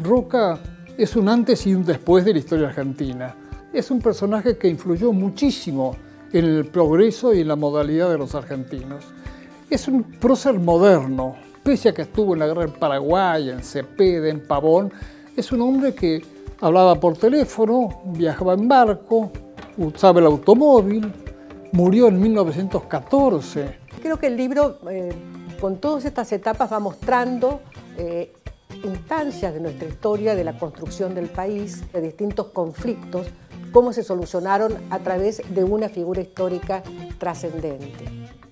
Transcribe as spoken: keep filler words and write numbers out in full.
Roca es un antes y un después de la historia argentina. Es un personaje que influyó muchísimo en el progreso y en la modalidad de los argentinos. Es un prócer moderno, pese a que estuvo en la guerra del Paraguay, en Cepeda, en Pavón. Es un hombre que hablaba por teléfono, viajaba en barco, usaba el automóvil, murió en mil novecientos catorce. Creo que el libro, eh, con todas estas etapas, va mostrando eh, instancias de nuestra historia, de la construcción del país, de distintos conflictos, cómo se solucionaron a través de una figura histórica trascendente.